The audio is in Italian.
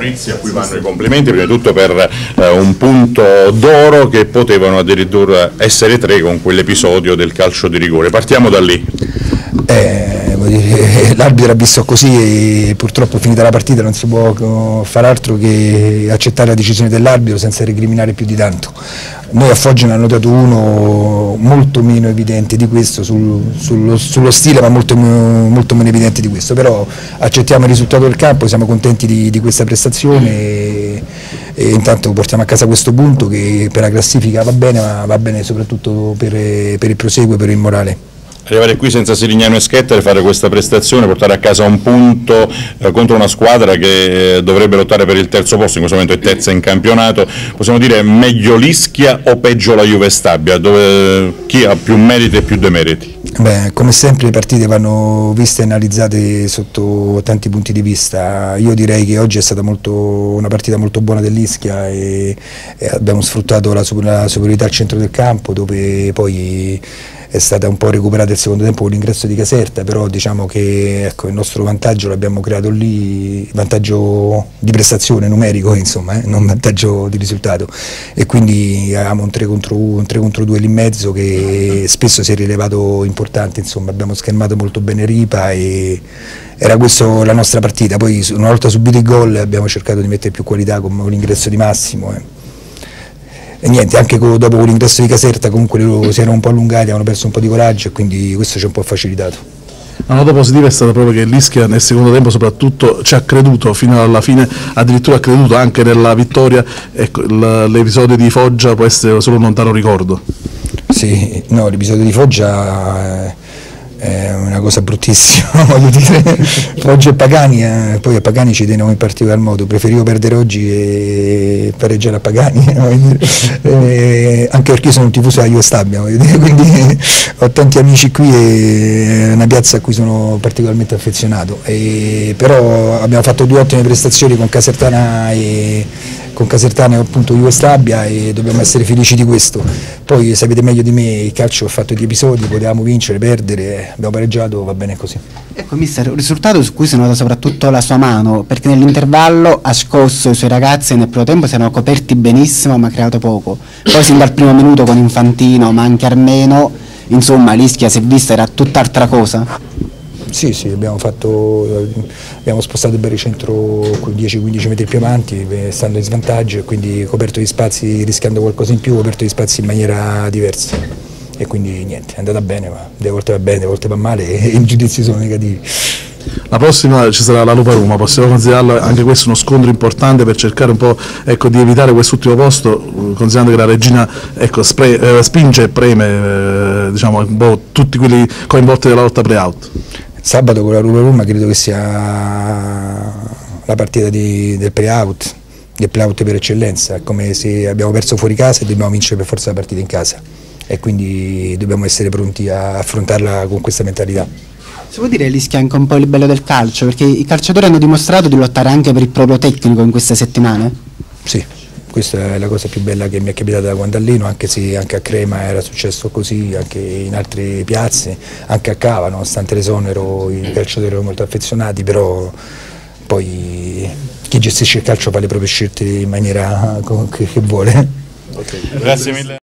Venezia, a cui vanno i complimenti prima di tutto per un punto d'oro che potevano addirittura essere 3 con quell'episodio del calcio di rigore. Partiamo da lì. L'arbitro ha visto così e purtroppo finita la partita non si può fare altro che accettare la decisione dell'arbitro senza recriminare più di tanto. Noi a Foggia ne hanno dato uno molto meno evidente di questo sullo stile, ma molto meno evidente di questo, però accettiamo il risultato del campo, siamo contenti di questa prestazione e intanto portiamo a casa questo punto che per la classifica va bene, ma va bene soprattutto per il proseguo e per il morale. Arrivare qui senza Sirignano e Schetter, fare questa prestazione, portare a casa un punto contro una squadra che dovrebbe lottare per il terzo posto, in questo momento è terza in campionato, possiamo dire meglio l'Ischia o peggio la Juve Stabia, dove chi ha più meriti e più demeriti? Beh, come sempre le partite vanno viste e analizzate sotto tanti punti di vista. Io direi che oggi è stata una partita molto buona dell'Ischia e abbiamo sfruttato la superiorità al centro del campo, dove poi è stata un po' recuperata il secondo tempo con l'ingresso di Caserta, però diciamo che ecco, il nostro vantaggio l'abbiamo creato lì, vantaggio di prestazione numerico, insomma, non vantaggio di risultato, e quindi avevamo un 3 contro 2 lì in mezzo che spesso si è rivelato importante, insomma, abbiamo schermato molto bene Ripa e era questa la nostra partita. Poi una volta subito il gol abbiamo cercato di mettere più qualità con l'ingresso di Massimo. E niente, anche dopo l'ingresso di Caserta comunque loro si erano un po' allungati, avevano perso un po' di coraggio e quindi questo ci ha un po' facilitato. La nota positiva è stata proprio che l'Ischia nel secondo tempo soprattutto ci ha creduto fino alla fine, addirittura ha creduto anche nella vittoria. Ecco, l'episodio di Foggia può essere solo un lontano ricordo. Sì, no, l'episodio di Foggia è una cosa bruttissima, voglio dire. Foggia e Pagani, poi a Pagani ci tenevo in particolar modo, preferivo perdere oggi e pareggiare a Pagani, anche perché io sono un tifoso della Juve Stabia, quindi ho tanti amici qui e è una piazza a cui sono particolarmente affezionato, però abbiamo fatto 2 ottime prestazioni con Casertana e appunto Juve Stabia e dobbiamo essere felici di questo. Poi sapete meglio di me, il calcio ha fatto gli episodi, potevamo vincere, perdere, abbiamo pareggiato, va bene così. Ecco mister, un risultato su cui si nota soprattutto la sua mano, perché nell'intervallo ha scosso i suoi ragazzi e nel primo tempo si erano coperti benissimo ma ha creato poco. Poi sin dal primo minuto con Infantino ma anche Armeno, insomma l'Ischia si è vista, era tutt'altra cosa. Sì, abbiamo spostato il baricentro 10-15 metri più avanti, stando in svantaggio e quindi coperto gli spazi, rischiando qualcosa in più, coperto gli spazi in maniera diversa. E quindi niente, è andata bene, ma delle volte va bene, delle volte va male e i giudizi sono negativi. La prossima ci sarà la Lupa Roma, possiamo considerarlo anche questo uno scontro importante per cercare un po' di evitare quest'ultimo posto, considerando che la Regina spinge e preme diciamo, un po' tutti quelli coinvolti nella lotta play-out. Sabato con la Roma credo che sia la partita del play-out per eccellenza, è come se abbiamo perso fuori casa e dobbiamo vincere per forza la partita in casa e quindi dobbiamo essere pronti a affrontarla con questa mentalità. Si può dire l'Ischia anche un po' il bello del calcio, perché i calciatori hanno dimostrato di lottare anche per il proprio tecnico in queste settimane? Sì, questa è la cosa più bella che mi è capitata da quando alleno, anche se anche a Crema era successo così, anche in altre piazze, anche a Cava, nonostante l'esonero i calciatori erano molto affezionati, però poi chi gestisce il calcio fa le proprie scelte in maniera che vuole. Okay. Grazie mille.